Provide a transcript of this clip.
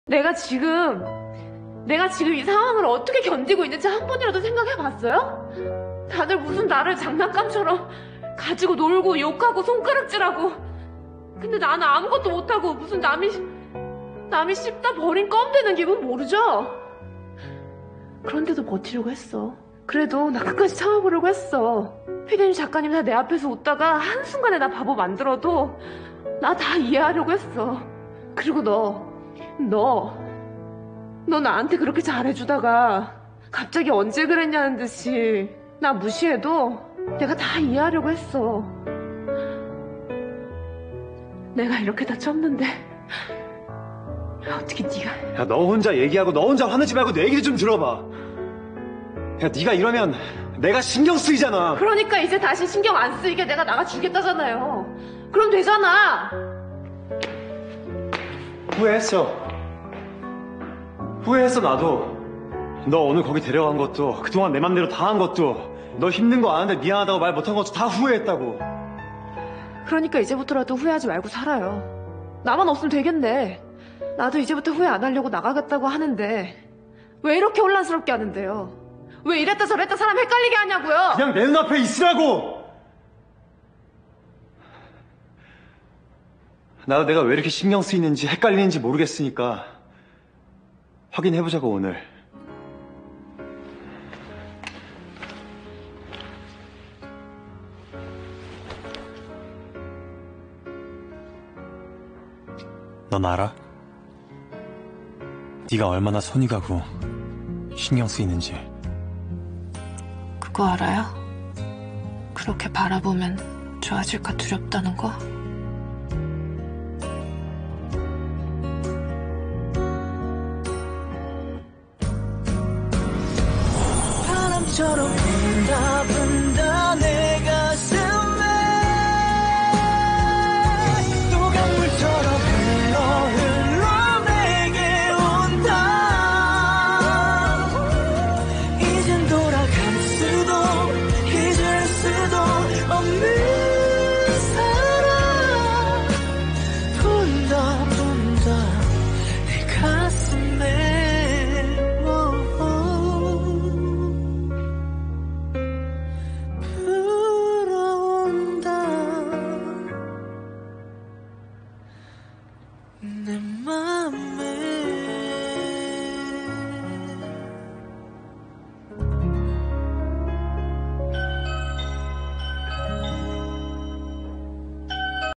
내가 지금 이 상황을 어떻게 견디고 있는지 한 번이라도 생각해 봤어요? 다들 무슨 나를 장난감처럼 가지고 놀고 욕하고 손가락질하고, 근데 나는 아무것도 못하고 무슨 남이 씹다 버린 껌 되는 기분 모르죠? 그런데도 버티려고 했어. 그래도 나 끝까지 참아보려고 했어. 피디님 작가님 다 내 앞에서 웃다가 한순간에 나 바보 만들어도 나 다 이해하려고 했어. 그리고 너 나한테 그렇게 잘해주다가 갑자기 언제 그랬냐는 듯이 나 무시해도 내가 다 이해하려고 했어. 내가 이렇게 다 쳤는데 어떻게 네가... 야, 너 혼자 얘기하고 너 혼자 화내지 말고 내 얘기를 좀 들어봐. 야, 네가 이러면 내가 신경 쓰이잖아. 그러니까 이제 다시 신경 안 쓰이게 내가 나가주겠다잖아요. 그럼 되잖아. 후회했어 나도. 너 오늘 거기 데려간 것도, 그동안 내 맘대로 다 한 것도, 너 힘든 거 아는데 미안하다고 말 못한 것도 다 후회했다고. 그러니까 이제부터라도 후회하지 말고 살아요. 나만 없으면 되겠네. 나도 이제부터 후회 안 하려고 나가겠다고 하는데 왜 이렇게 혼란스럽게 하는데요? 왜 이랬다 저랬다 사람 헷갈리게 하냐고요? 그냥 내 눈앞에 있으라고! 나도 내가 왜 이렇게 신경 쓰이는지 헷갈리는지 모르겠으니까 확인해보자고 오늘. 넌 알아? 네가 얼마나 손이 가고 신경 쓰이는지. 그거 알아요? 그렇게 바라보면 좋아질까 두렵다는 거? 바람처럼 분다 내 가슴에 또 강물처럼 흘러 내게 온다. 이젠 돌아갈 수도 잊을 수도 없는 사랑. 분다 내 가슴에. 내 맘에